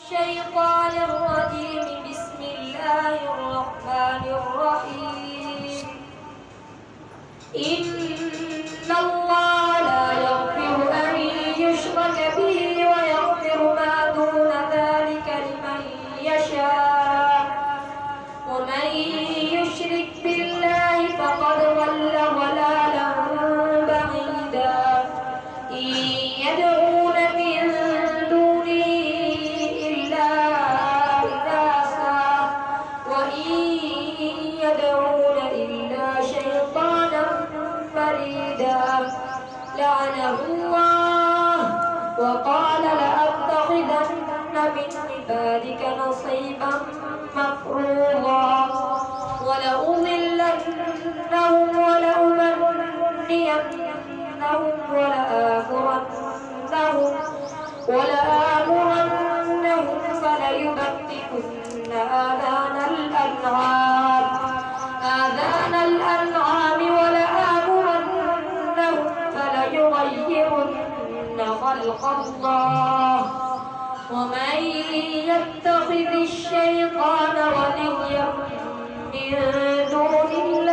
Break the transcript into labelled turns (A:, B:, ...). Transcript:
A: الشيطان الرجيم. بسم الله الرحمن الرحيم. إن الله لا يغفر أن يشرك به ويغفر ما دون ذلك لمن يشاء، ومن يشرك بالله فقد ضل ضلالا بعيدا. إن يدعون من دونه إلا إناثا وإن يدعون إلا شيطانا مريدا لعنه الله وقال لأتخذن من عبادك نصيبا مفروضا ولأضلنهم ولأمنينهم ولآمرنهم فليبتكن آذان الأنعام ولآمرنهم فليغيرن خلق الله. ومن يتخذ الشيطان وليا من دون الله